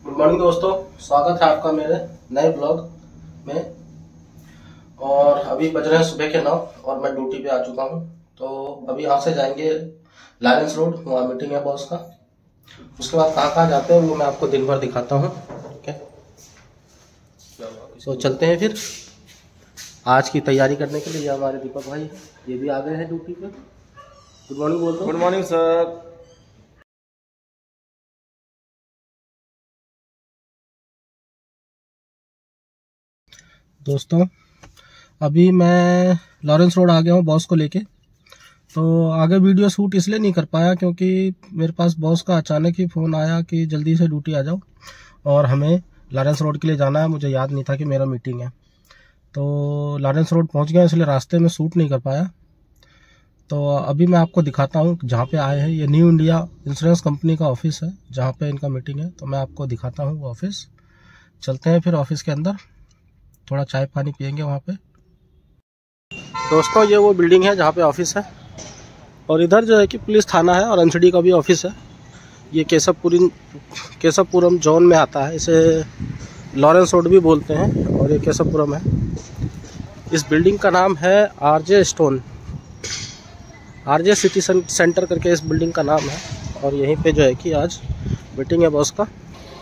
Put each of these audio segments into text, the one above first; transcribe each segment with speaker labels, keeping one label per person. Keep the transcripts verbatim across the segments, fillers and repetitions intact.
Speaker 1: Good morning दोस्तों, स्वागत है आपका मेरे नए ब्लॉग में। और अभी बज रहे हैं सुबह के नौ और मैं ड्यूटी पे आ चुका हूँ। तो अभी यहाँ से जाएंगे लॉरेंस रोड, वहाँ मीटिंग है बॉस का। उसके बाद कहाँ कहाँ जाते हैं वो मैं आपको दिन भर दिखाता हूँ। ठीक है, तो चलते हैं फिर आज की तैयारी करने के लिए। ये हमारे दीपक भाई ये भी आ गए हैं ड्यूटी पे। गुड मॉर्निंग बोल दो।
Speaker 2: Good morning sir.
Speaker 1: दोस्तों अभी मैं लॉरेंस रोड आ गया हूँ बॉस को लेके। तो आगे वीडियो शूट इसलिए नहीं कर पाया क्योंकि मेरे पास बॉस का अचानक ही फ़ोन आया कि जल्दी से ड्यूटी आ जाओ और हमें लॉरेंस रोड के लिए जाना है। मुझे याद नहीं था कि मेरा मीटिंग है। तो लॉरेंस रोड पहुँच गया, इसलिए रास्ते में शूट नहीं कर पाया। तो अभी मैं आपको दिखाता हूँ जहाँ पे आए हैं। ये न्यू इंडिया इंश्योरेंस कंपनी का ऑफिस है जहाँ पे इनका मीटिंग है। तो मैं आपको दिखाता हूँ वो ऑफिस। चलते हैं फिर ऑफिस के अंदर, थोड़ा चाय पानी पियेंगे वहाँ पे। दोस्तों ये वो बिल्डिंग है जहाँ पे ऑफिस है और इधर जो है कि पुलिस थाना है और एनसीडी का भी ऑफिस है। ये केशवपुरी केशवपुरम जोन में आता है, इसे लॉरेंस रोड भी बोलते हैं और ये केशवपुरम है। इस बिल्डिंग का नाम है RJ stone, RJ city centre करके इस बिल्डिंग का नाम है। और यहीं पे जो है कि आज मीटिंग है बॉस का।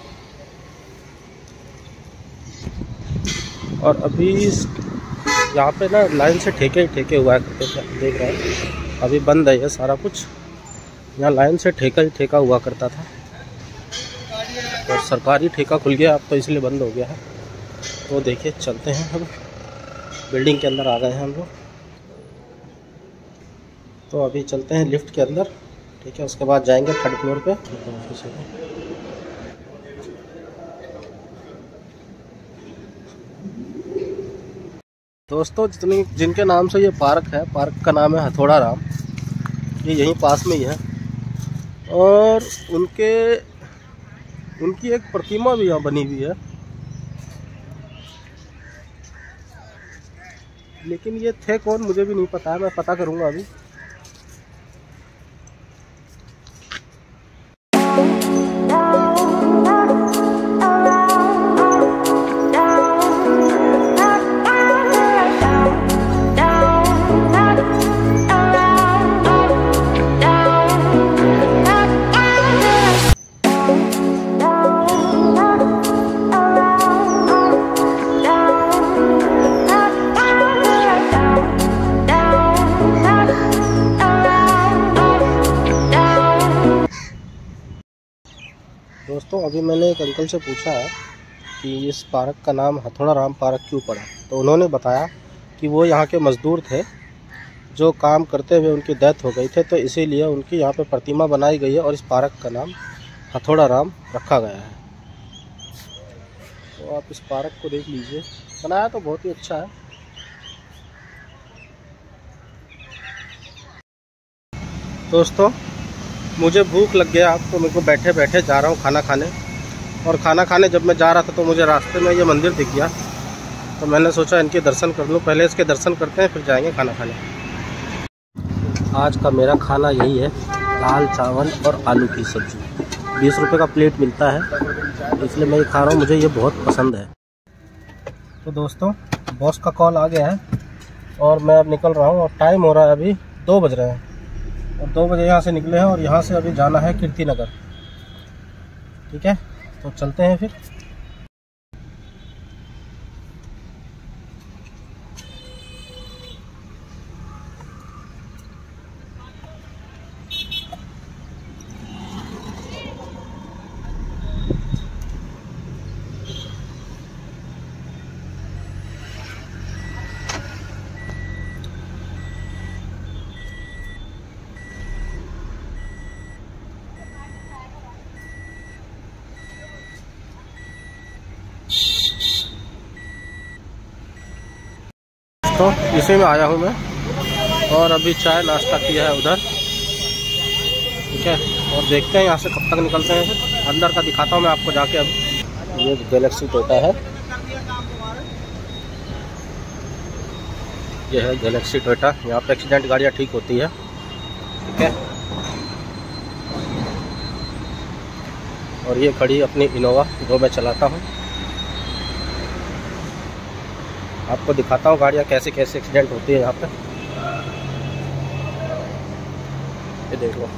Speaker 1: और अभी यहाँ पे ना लाइन से ठेके ही ठेके हुआ है, देख रहे हैं अभी बंद है ये सारा कुछ। यहाँ लाइन से ठेका ही ठेका हुआ करता था और सरकारी ठेका खुल गया अब, तो इसलिए बंद हो गया है। तो देखिए चलते हैं, अब बिल्डिंग के अंदर आ गए हैं हम लोग। तो अभी चलते हैं लिफ्ट के अंदर, ठीक है। उसके बाद जाएंगे थर्ड फ्लोर पे ऑफिस है। दोस्तों जितनी जिनके नाम से ये पार्क है, पार्क का नाम है हथौड़ा राम। ये यहीं पास में ही है और उनके उनकी एक प्रतिमा भी यहाँ बनी हुई है। लेकिन ये थे कौन मुझे भी नहीं पता है, मैं पता करूँगा अभी। दोस्तों अभी मैंने एक अंकल से पूछा है कि इस पार्क का नाम हथौड़ा राम पार्क क्यों पड़ा। तो उन्होंने बताया कि वो यहाँ के मज़दूर थे जो काम करते हुए उनकी डेथ हो गई थे, तो इसीलिए उनकी यहाँ पे प्रतिमा बनाई गई है और इस पार्क का नाम हथौड़ा राम रखा गया है। तो आप इस पार्क को देख लीजिए, बनाया तो बहुत ही अच्छा है। दोस्तों मुझे भूख लग गया, अब तो मेरे को बैठे बैठे जा रहा हूँ खाना खाने। और खाना खाने जब मैं जा रहा था तो मुझे रास्ते में ये मंदिर दिख गया, तो मैंने सोचा इनके दर्शन कर लूँ। पहले इसके दर्शन करते हैं फिर जाएंगे खाना खाने। आज का मेरा खाना यही है, दाल चावल और आलू की सब्ज़ी। बीस रुपये का प्लेट मिलता है, इसलिए मैं ये खा रहा हूँ, मुझे ये बहुत पसंद है। तो दोस्तों बॉस का कॉल आ गया है और मैं अब निकल रहा हूँ और टाइम हो रहा है अभी दो बज रहे हैं और दो बजे यहाँ से निकले हैं और यहाँ से अभी जाना है कीर्ति नगर। ठीक है, तो चलते हैं फिर। तो इसी में आया हूँ मैं और अभी चाय नाश्ता किया है उधर। ठीक है, और देखते हैं यहाँ से कब तक निकलते हैं। फिर अंदर का दिखाता हूँ मैं आपको जाके। अब ये गैलेक्सी टोयोटा है, ये है गैलेक्सी टोयोटा। यहाँ पे एक्सीडेंट गाड़ियाँ ठीक होती है। ठीक है, और ये खड़ी अपनी इनोवा जो मैं चलाता हूँ। आपको दिखाता हूँ गाड़ियाँ कैसे कैसे एक्सीडेंट होती है यहाँ पे। ये देख लो।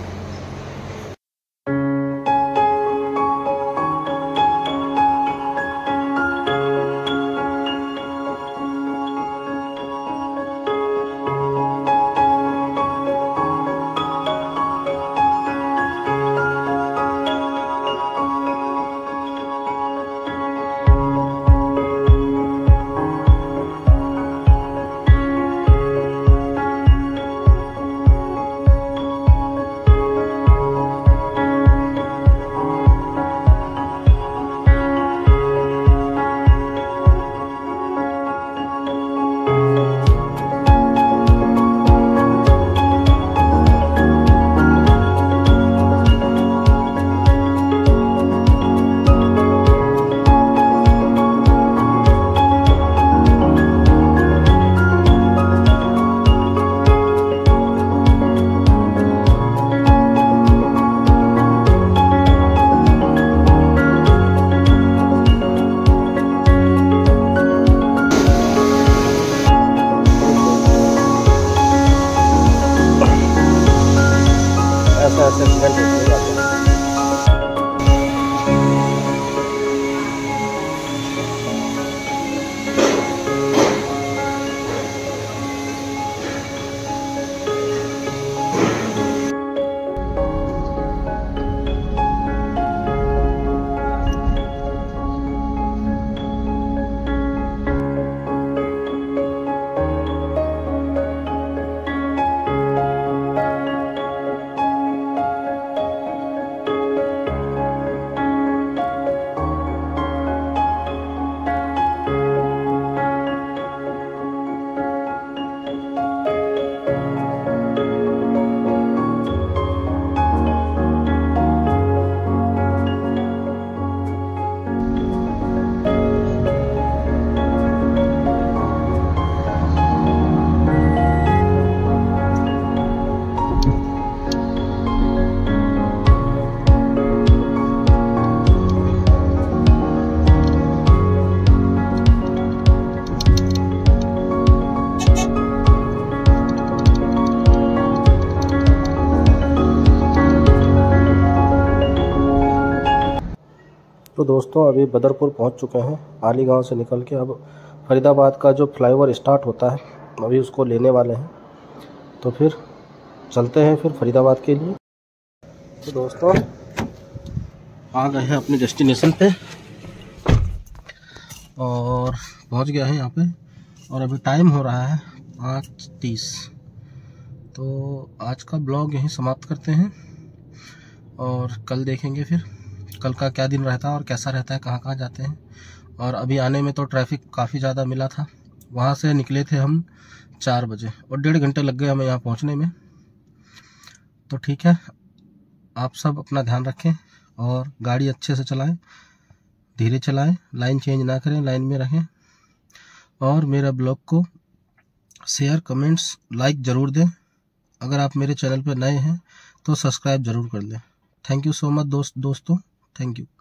Speaker 1: ऐसा ऐसा एक्सीडेंट होते जाते हैं। तो दोस्तों अभी बदरपुर पहुंच चुके हैं। आली गांव से निकल के अब फरीदाबाद का जो फ्लाईओवर स्टार्ट होता है अभी उसको लेने वाले हैं। तो फिर चलते हैं फिर फरीदाबाद के लिए। तो दोस्तों आ गए हैं अपने डेस्टिनेशन पे और पहुंच गया है यहाँ पे। और अभी टाइम हो रहा है पाँच तीस। तो आज का ब्लॉग यहीं समाप्त करते हैं और कल देखेंगे फिर कल का क्या दिन रहता है और कैसा रहता है, कहाँ कहाँ जाते हैं। और अभी आने में तो ट्रैफिक काफ़ी ज़्यादा मिला था। वहाँ से निकले थे हम चार बजे और डेढ़ घंटे लग गए हमें यहाँ पहुँचने में। तो ठीक है, आप सब अपना ध्यान रखें और गाड़ी अच्छे से चलाएं, धीरे चलाएं, लाइन चेंज ना करें, लाइन में रहें। और मेरा ब्लॉग को शेयर, कमेंट्स, लाइक ज़रूर दें। अगर आप मेरे चैनल पर नए हैं तो सब्सक्राइब ज़रूर कर लें। थैंक यू सो मच दोस्त दोस्तों थैंक यू।